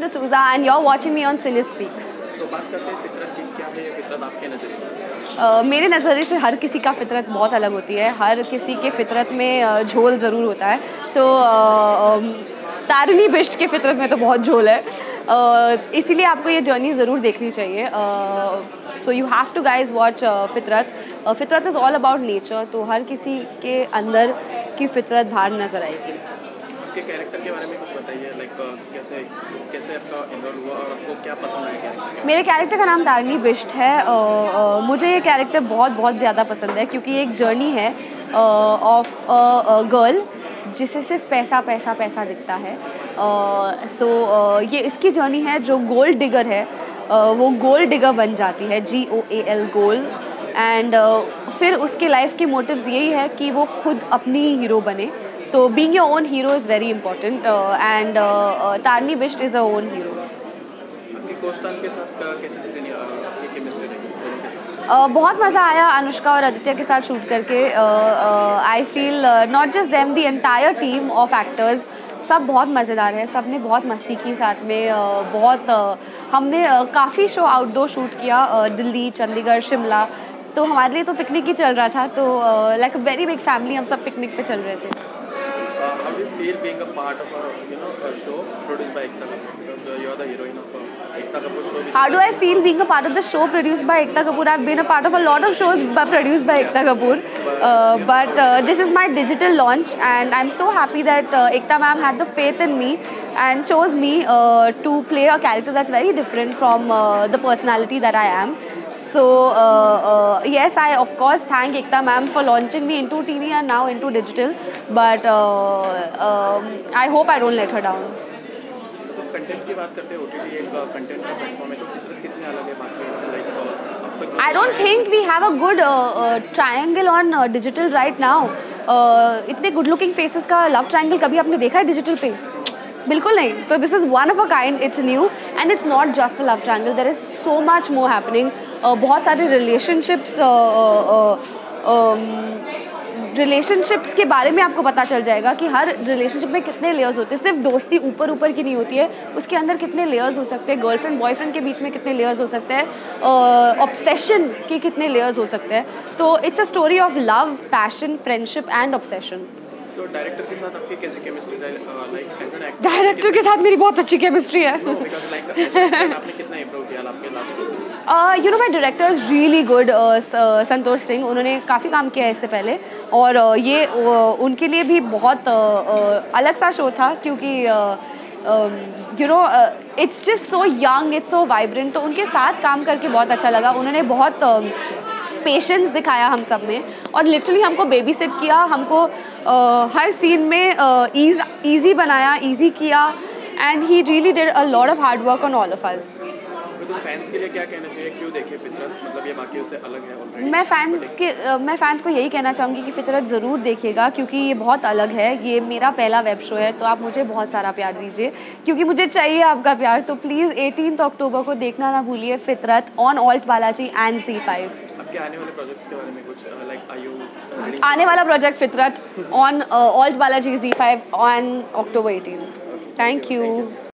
Anshul D'Souza and you're watching me on CineSpeaks. तो बात करते हैं फितरत की, क्या है फितरत आपके नज़रिए से? मेरे नज़रिए से हर किसी का फितरत बहुत अलग होती है, हर किसी के फितरत में झोल ज़रूर होता है। तो तारिणी बिष्ट के फितरत में तो बहुत झोल है, इसीलिए आपको ये जर्नी ज़रूर देखनी चाहिए। So you have to guys watch Fitrat. Fitrat is all about nature, तो हर किसी के अंदर की फितरत बाहर नज़र आएगी। आपके कैरेक्टर के बारे में कुछ बताइए, लाइक कैसे आपका इन्वॉल्व हुआ और आपको क्या पसंद आया कैरेक्टर? मेरे कैरेक्टर का नाम तारिणी बिष्ट है। मुझे ये कैरेक्टर बहुत ज़्यादा पसंद है क्योंकि एक जर्नी है ऑफ अ गर्ल जिसे सिर्फ पैसा दिखता है। ये इसकी जर्नी है, जो गोल्ड डिगर है वो गोल्ड डिगर बन जाती है, GOAL गोल्ड। एंड फिर उसके लाइफ के मोटिव्स यही है कि वो खुद अपनी हीरो बने। तो being your own hero is very important and Tarini Bisht is a own hero. आपकी को-स्टार के साथ कैसी सीरीज आपकी केमिस्ट्री रही? बहुत मज़ा आया अनुष्का और आदित्य के साथ शूट करके। I feel not just them, the entire team of actors सब बहुत मज़ेदार है, सब ने बहुत मस्ती की साथ में। हमने काफ़ी शो आउटडोर शूट किया, दिल्ली, चंडीगढ़, शिमला। तो हमारे लिए तो पिकनिक ही चल रहा था, तो like a very big family हम सब पिकनिक पे चल रहे थे। How do you feel being a part of a show produced by Ekta Kapoor? Because you are the heroine of Ekta Kapoor show. How do I feel being a part of the show produced by Ekta Kapoor? I've been a part of a lot of shows produced by Ekta Kapoor, but this is my digital launch, and I'm so happy that Ekta ma'am had the faith in me and chose me to play a character that's very different from the personality that I am. So yes, I of course thank Ekta ma'am for launching me into TV and now into digital, but I hope I don't let her down. तो content की बात करते हैं, OTT एक content का platform है, तो फितरत कितने अलग है बाकी से? लाइक अब तक I don't think we have a good triangle on digital right now. इतने good looking faces का love triangle कभी आपने देखा है डिजिटल पे? बिल्कुल नहीं। तो this is one of a kind, it's new and it's not just a love triangle, there is so much more happening. बहुत सारे रिलेशनशिप्स के बारे में आपको पता चल जाएगा कि हर रिलेशनशिप में कितने लेयर्स होते हैं। सिर्फ दोस्ती ऊपर की नहीं होती है, उसके अंदर कितने लेयर्स हो सकते हैं, गर्लफ्रेंड बॉयफ्रेंड के बीच में कितने लेयर्स हो सकते हैं, ऑब्सेशन के कितने लेयर्स हो सकते हैं। तो it's a story of love, passion, friendship and obsession. तो डायरेक्टर के साथ आपकी कैसी केमिस्ट्री है? Like as an actor director के साथ मेरी बहुत अच्छी केमिस्ट्री है। बिकॉज़ लाइक आपने कितना इंप्रूव किया आपके लास्ट शो से? You know my director is really good, Santosh Singh. उन्होंने काफ़ी काम किया है इससे पहले, और ये उनके लिए भी बहुत अलग सा शो था क्योंकि you know it's just so young, it's so vibrant. तो उनके साथ काम करके बहुत अच्छा लगा। उन्होंने बहुत पेशेंस दिखाया हम सब में, और लिटरली हमको बेबी सिट किया, हमको हर सीन में ईजी बनाया, ईजी किया, and he really did a lot of hard work on all of us. तो फैंस के लिए क्या कहना चाहिए, क्यों देखें फितरत? मतलब ये बाकियों से अलग है ऑलरेडी। मैं फैंस को यही कहना चाहूँगी कि फितरत ज़रूर देखिएगा क्योंकि ये बहुत अलग है। ये मेरा पहला वेब शो है, तो आप मुझे बहुत सारा प्यार दीजिए क्योंकि मुझे चाहिए आपका प्यार। तो प्लीज़ 18 अक्टूबर को देखना ना भूलिए फितरत on ALT Balaji and ZEE5। आपके आने वाले प्रोजेक्ट्स के बारे में कुछ, लाइक आर यू आने वाला project Fitrat on ALT Balaji ZEE5 on October 18। Thank you.